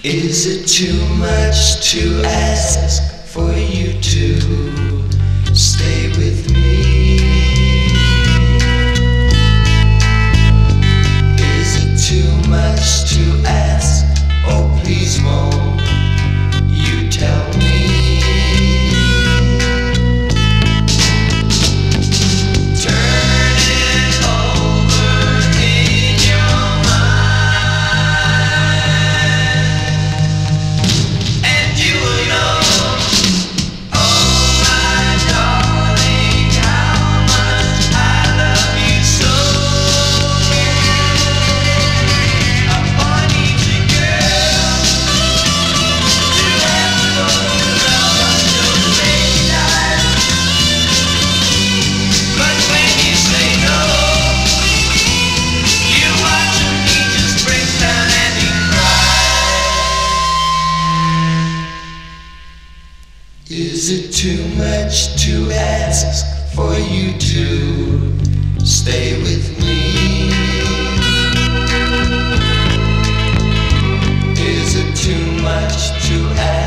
Is it too much to ask for you to stay with me? Is it too much to ask? Oh please won't you tell me? Turn it over in your mind, and you will know, oh my darling, how much I love you so. I want you to girl to have no love until the day you die. But when you say no, you watch me just break down and you cry. Is it too much to ask for you to stay with me? Is it too much to ask?